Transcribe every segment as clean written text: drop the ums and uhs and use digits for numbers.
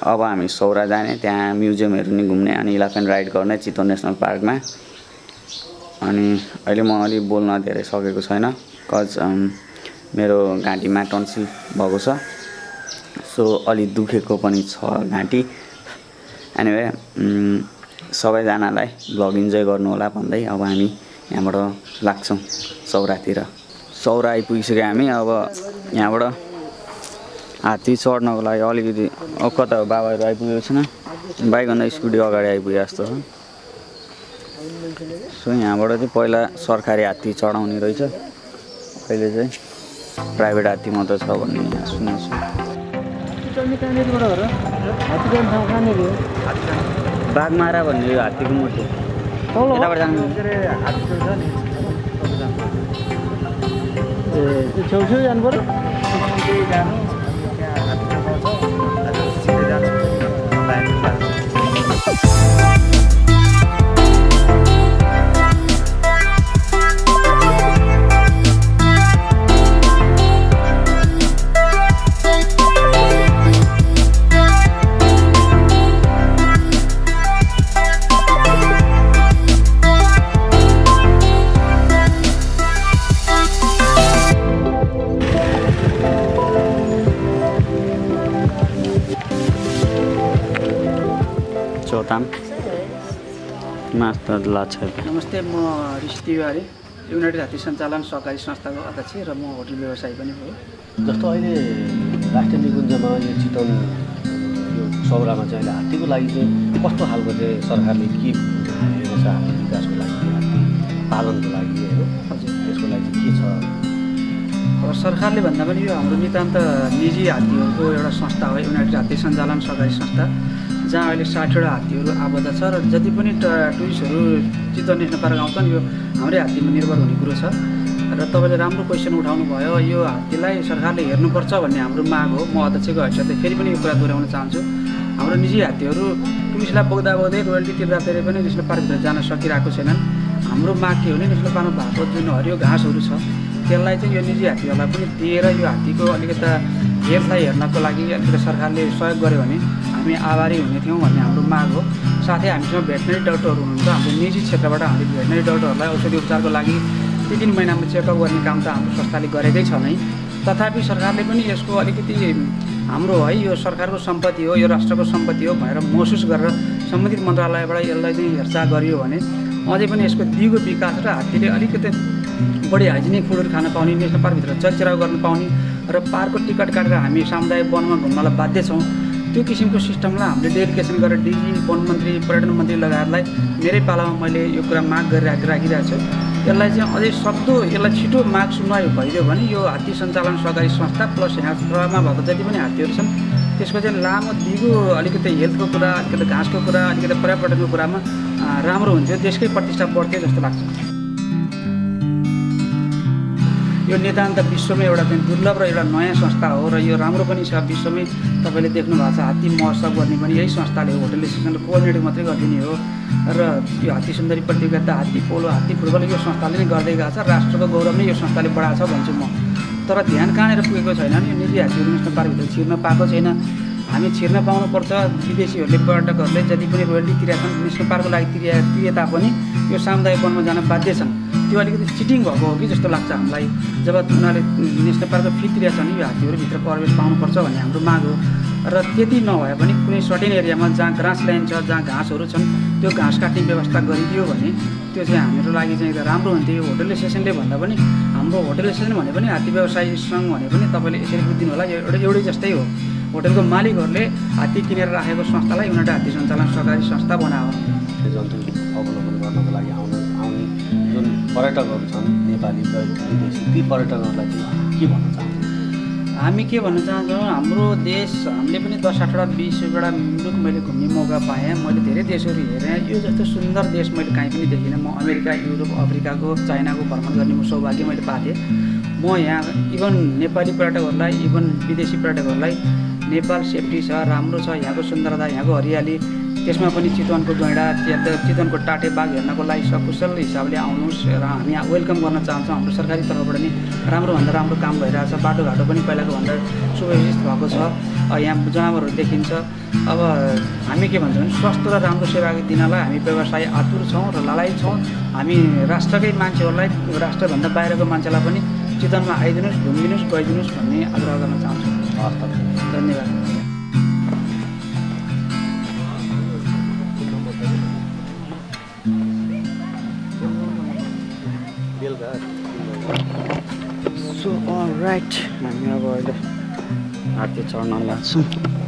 अब हामी सौरा जाने, त्यहाँ म्युजियमहरू नि घुम्ने अनि इलेफेन्ट राइड गर्ने चितवन नेसनल पार्कमा। अनि अहिले म अलि बोल्न धेरै सकेको छैन कज मेरो घाँटीमा टन्सिल भएको छ, सो अलि दुखेको पनि छ घाँटी। एनिवे सबैजनालाई भ्लग इन्जोय गर्नु होला भन्दै अब हामी यहाँबाट लाग्छौँ सौरातिर। सौरा आइपुगिसक्यो हामी। अब यहाँबाट हात्ती चढ्नको लागि अलिकति कता बाबाहरू आइपुगेको छैन, बाइकभन्दा स्कुटी अगाडि आइपुगे जस्तो छ। सो यहाँबाट चाहिँ पहिला सरकारी हात्ती चढाउने रहेछ, अहिले चाहिँ प्राइभेट हात्ती मात्र छ भन्ने यहाँ सुनेको छु। बाघमारा भन्ने यो हात्तीको मूर्ति यताबाट जानु छेउछेउ जानु पर्यो। नमस्ते, म ऋषि तिवारी, युनाइटेड हात्ती सञ्चालन सहकारी संस्थाको अध्यक्ष र म होटल व्यवसायी पनि हो। जस्तो अहिले राष्ट्रिय निकुञ्जमा यो चितवन यो सौरामा चाहिँ अहिले हात्तीको लागि चाहिँ कस्तो खालको चाहिँ सरकारले के हेरेको छ हात्ती विकासको लागि, हात्ती पालनको लागि होइन, त्यसको लागि के छ? अब सरकारले भन्दा पनि यो हाम्रो नितान्त निजी हात्तीहरूको एउटा संस्था हो, युनाइटेड हात्ती सञ्चालन सहकारी संस्था, जहाँ अहिले 60वटा हात्तीहरू आबद्ध छ र जति पनि टुरिस्टहरू चितवन नेसनल पार्क आउँछन् यो हाम्रै हात्तीमा निर्भर हुने कुरो छ। र तपाईँले राम्रो क्वेसन उठाउनु भयो, यो हात्तीलाई सरकारले हेर्नुपर्छ भन्ने हाम्रो माग हो। म अध्यक्षको हैसियतले फेरि पनि यो कुरा दोहोऱ्याउन चाहन्छु। हाम्रो निजी हात्तीहरू टुरिस्टलाई बोक्दा बोक्दै रोयल्टी तिर्दा फेरि पनि नेसनल पार्कभित्र जान सकिरहेको छैनन्। हाम्रो माग के हो भने नेसनल पार्कमा भएको जुन हरियो घाँसहरू छ त्यसलाई चाहिँ यो निजी हात्तीहरूलाई पनि दिएर यो हात्तीको अलिकता हेल्थलाई हेर्नको लागि अलिकति सरकारले सहयोग गर्यो भने हामी आभारी हुने थियौँ भन्ने हाम्रो माग हो। साथै हामीसँग भेटनरी डाक्टरहरू हुनुहुन्छ, हाम्रो निजी क्षेत्रबाट हामीले भेटनरी डाक्टरहरूलाई औषधि उपचारको लागि 3 महिनामा चेकअप गर्ने काम त हाम्रो संस्थाले गरेकै छ नै। तथापि सरकारले पनि यसको अलिकति हाम्रो है यो सरकारको सम्पत्ति हो, यो राष्ट्रको सम्पत्ति हो भनेर महसुस गरेर सम्बन्धित मन्त्रालयबाट यसलाई चाहिँ हेरचाह गरियो भने अझै पनि यसको दिगो विकास र हात्तीले अलिकति बढी हाइजेनिक फुडहरू खान पाउने, नेसनल पार्कभित्र चलचिराउ गर्न पाउने र पार्कको टिकट काटेर हामी सामुदायिक वनमा घुम्नलाई बाध्य छौँ। त्यो किसिमको सिस्टमलाई हामीले डेडिकेसन गरेर डिजी, वन मन्त्री, पर्यटन मन्त्री लगायतलाई मेरै पालामा मैले यो कुरा माग गरिराखिरहेको छु। यसलाई चाहिँ अझै सक्दो यसलाई छिटो माग सुनवाई भइदियो भने यो हात्ती सञ्चालन सहकारी संस्था प्लस यहाँ सहरमा भएको जति पनि हात्तीहरू छन् त्यसको चाहिँ लामो दिगो अलिकति हेल्थको कुरा, अलिकति घाँसको कुरा, अलिकति पर्यावरणको कुरामा राम्रो हुन्थ्यो, देशकै प्रतिष्ठा बढ्थ्यो जस्तो लाग्छ। यो नितान्त विश्वमै एउटा चाहिँ दुर्लभ र एउटा नयाँ संस्था हो र यो राम्रो पनि छ। विश्वमै तपाईँले देख्नु भएको छ हात्ती महोत्सव गर्ने पनि यही संस्थाले हो, होटल एसोसिएसनले कोअर्डिनेट मात्रै गरिदिने हो। र यो हात्ती सुन्दरी प्रतियोगिता, हात्ती पोलो, हात्ती फुटबल यो संस्थाले नै गर्दै गएको छ। राष्ट्रको गौरव नै यो संस्थाले बढाएको छ भन्छु म। तर ध्यान कहाँनिर पुगेको छैन नि, यो निजी हात्तीहरू नेसनल पार्कभित्र छिर्न पाएको छैन। हामी छिर्न पाउनुपर्छ। विदेशीहरूले, पर्यटकहरूले जति पनि रोयल्टी तिरेका छन् नेसनल पार्कको लागि तिरे तापनि यो सामुदायिक वनमा जान बाध्य छन्। त्यो अलिकति चिटिङ भएको हो कि जस्तो लाग्छ हामीलाई। जब उनीहरूले नेसनल पार्कको फी तिरेका छन् यो हात्तीहरूभित्र प्रवेश पाउनुपर्छ भन्ने हाम्रो माग हो। र त्यति नभए पनि कुनै सर्टेन एरियामा जहाँ ग्रास ल्यान्ड छ, जहाँ घाँसहरू छन् त्यो घाँस काट्ने व्यवस्था गरिदियो भने त्यो चाहिँ हाम्रो लागि चाहिँ राम्रो हुन्थ्यो। यो होटल एसोसिएसनले भन्दा पनि हाम्रो होटल एसोसिएसन भने पनि हात्ती व्यवसायी सङ्घ भने पनि तपाईँले यसरी बुझिदिनु होला, यो एउटै जस्तै हो। होटलको मालिकहरूले हात्ती किनेर राखेको संस्थालाई युनाइटेड हात्ती सञ्चालन सहकारी संस्था बनायो। जन्तु अवलोकन गर्नको लागि आउने जुन पर्यटकहरू छन् नेपाली र विदेशी, ती पर्यटकहरूलाई चाहिँ के भन्न चाहन्छु? हामी के भन्न चाहन्छौँ, हाम्रो देश हामीले पनि 10-8वटा विश्वबाट मुलुक मैले घुम्ने मौका पाएँ। मैले धेरै देशहरू हेरेँ, यो जस्तो सुन्दर देश मैले कहीँ पनि देखिनँ। म अमेरिका, युरोप, अफ्रिकाको, चाइनाको भ्रमण गर्ने सौभाग्य मैले पाएको थिएँ। म यहाँ इभन नेपाली पर्यटकहरूलाई, इभन विदेशी पर्यटकहरूलाई नेपाल सेफ्टी छ, राम्रो छ, यहाँको सुन्दरता, यहाँको हरियाली, त्यसमा पनि चितवनको गैँडा चितवनको टाटे बाघ हेर्नको लागि सकुशल हिसाबले आउनुहोस् र हामी वेलकम गर्न चाहन्छौँ। हाम्रो सरकारी तर्फबाट नि राम्रोभन्दा राम्रो काम भइरहेछ। बाटोघाटो पनि पहिलाको भन्दा सुव्यवस्थित भएको छ। यहाँ जनावरहरू देखिन्छ। अब हामी के भन्छौँ भने स्वस्थ र राम्रो सेवा दिनलाई हामी व्यवसाय आतुर छौँ र लालायत छौँ। हामी राष्ट्रकै मान्छेहरूलाई राष्ट्रभन्दा बाहिरको मान्छेलाई पनि चितवनमा आइदिनुहोस्, घुमिदिनुहोस्, गइदिनुहोस् भन्ने आग्रह गर्न चाहन्छु। धन्यवाद। सो अलराइट, हामी अब अहिले हात्ती चढ्न लाग्छौँ।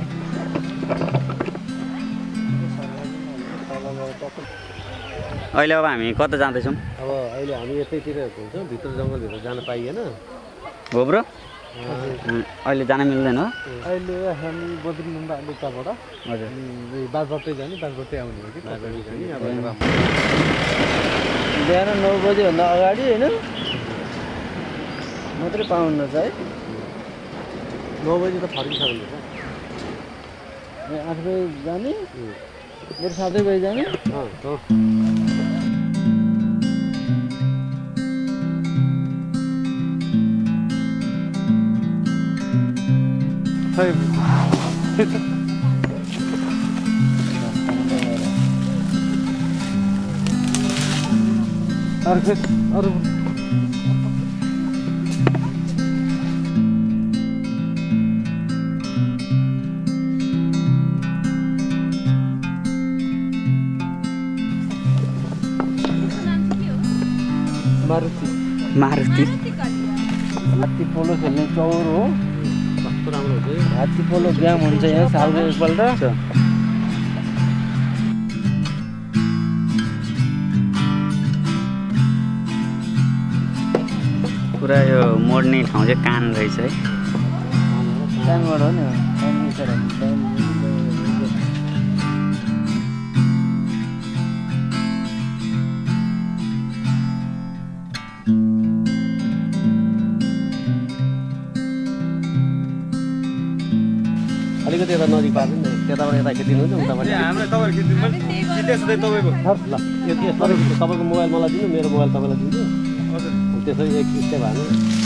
अहिले अब हामी कता जाँदैछौँ? अब अहिले हामी यतैतिर हुन्छौँ, भित्र जङ्गलभित्र जान पाइएन। हो ब्रो, अहिले जान मिल्दैन हो? अहिले हामी बद्रीनुम्बा लुक्काबाट हजुर बाजबाटै जाने, बाजबाटै आउने हो कि बाजबाटै जाने। अब बिहान 9 बजेभन्दा अगाडि होइन मात्रै पाउनुहुन्छ है? 9 बजी त फर्किसक्नु छ। 8 बजे जाने, बरु 7 बजे जाने। अरू मारुति हात्ती पोलो खेल्ने चौर हो। कस्तो राम्रो हुन्छ। हात्ती पोलो गेम हुन्छ यहाँ सालको एकपल्ट। पुरा यो मोड्ने ठाउँ चाहिँ कान रहेछ है। कानबाट हो नि। अलिकति यता नजिक पार्नु नि, त्यताबाट यता खिचिदिनुहुन्छ, उताबाट हाम्रो तपाईँहरू खिचिदिनु। तपाईँको ल तपाईँको मोबाइल मलाई दिनु, मेरो मोबाइल तपाईँलाई दिन्छु। हजुर, त्यसरी एक स्टेप हाल्नु।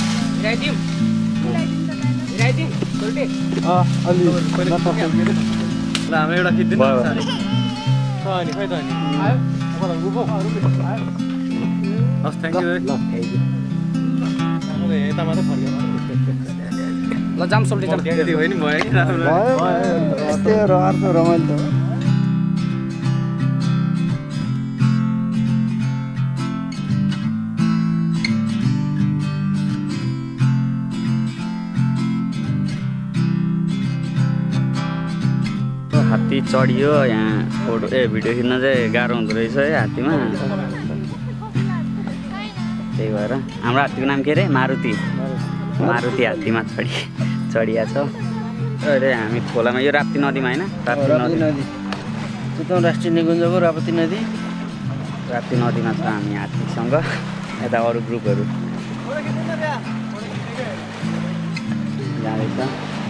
ल हाम्रो एउटा खिचिदिनु। हस्, थ्याङ्क यू। यता मात्रै फर्क्यो। ल जाम सोल्टी जाम। त्यति भयो नि, भयो नि, राम्रो यस्तै अर्को रमाइलो त। हात्ती चढियो यहाँ फोटो भिडियो खिच्न चाहिँ गाह्रो हुँदो रहेछ है हात्तीमा। त्यही भएर हाम्रो हात्तीको नाम के अरे? मारुति। मारुति हात्तीमा चढिया छ। अहिले हामी खोलामा, यो राप्ती नदीमा होइन? राप्ती नदी चितवन राष्ट्रिय निकुञ्जको राप्ती नदी। राप्ती नदीमा छ हामी हात्तीसँग। यता अरू ग्रुपहरू जाँदैछ।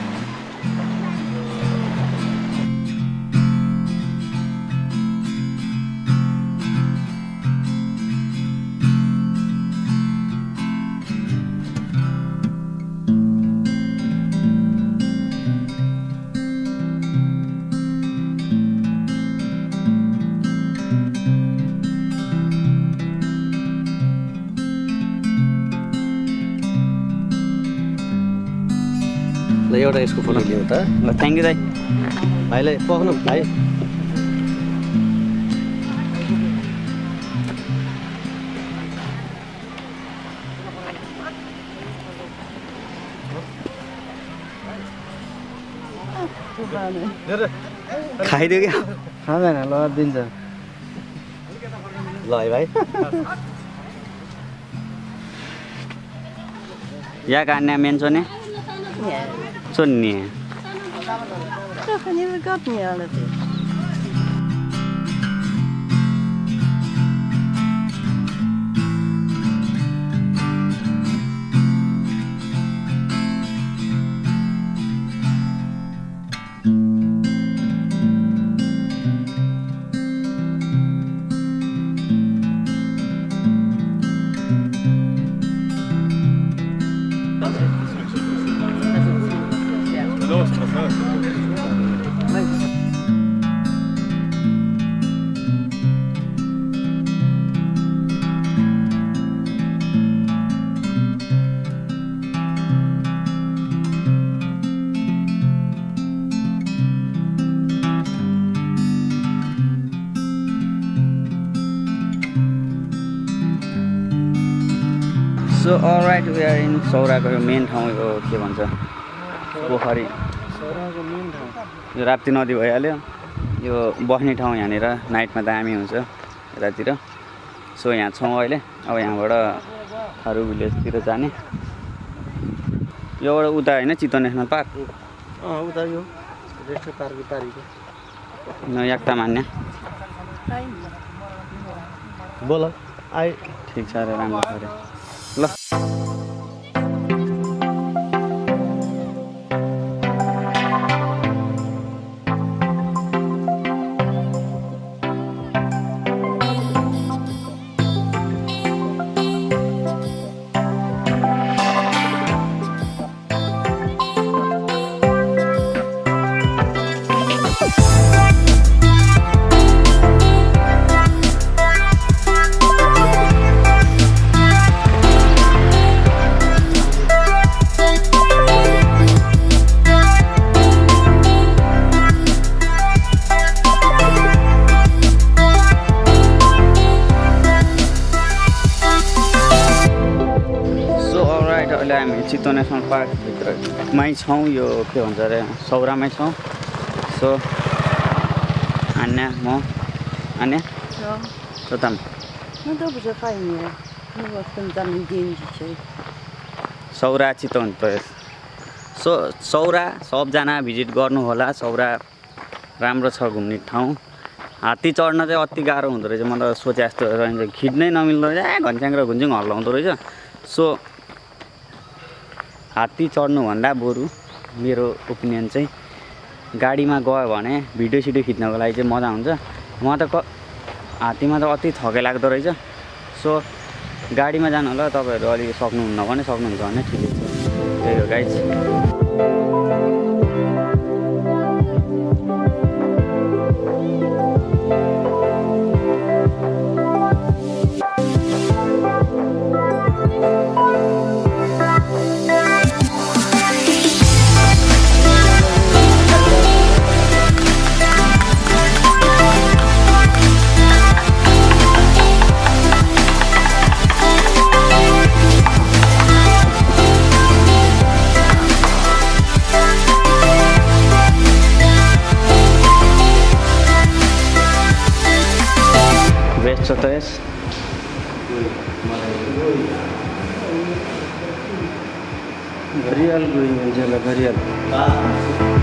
ल एउटा यसको फोटो लिउँ त। ल थ्याङ्क यू दाइ। भाइलाई पक्नु भाइ। खाइदियो क्या? खाँदैन, ल दिन्छ। ल है भाइ। या कान्या मेन सोने सोन्ने Toch, en die heb ik ook niet alle. So alright we are in सौराको यो मेन ठाउँ यो के भन्छ पोखरी यो राप्ती नदी भइहाल्यो यो बस्ने ठाउँ यहाँनिर नाइटमा दामी हुन्छ यतातिर सो यहाँ छौँ अहिले अब यहाँबाट थारू भिलेजतिर जाने योबाट उता होइन चितवन नेसनल पार्क उता यो रेस्टुरेन्ट पार्क पारीको याक्ता मान्ने बोल आइ ठिक छ अरे राम्रो छ अरे ल हामी चितवन नेसनल पार्कभित्रमै छौँ यो के भन्छ अरे सौरामै छौँ सो आन्या म Anya सोताम No dobrze, fajnie. Miło spędzamy dzień dzisiaj. सौरा चितवन त सो सौरा सबजना भिजिट गर्नु होला सौरा राम्रो छ घुम्ने ठाउँ हात्ती चढ्न चाहिँ अति गाह्रो हुँदो रहेछ म त सोचे जस्तो रहन्छ खिड्नै नमिल्दो रहेछ घन्स्याङ र घुन्जिङ हल्लाउँदो रहेछ सो हात्ती चढ्नुभन्दा बरु मेरो ओपिनियन चाहिँ गाडीमा गयो भने भिडियो सिडियो खिच्नको लागि चाहिँ मजा हुन्छ म त हात्तीमा त अति थकै लाग्दो रहेछ सो गाडीमा जानु होला तपाईँहरू अलिक सक्नुहुन्न भने सक्नुहुन्छ भने ठिकै छ त्यही हो गाइज बेस्ट छ त यस घरियाल गइन्छ ल घरियाल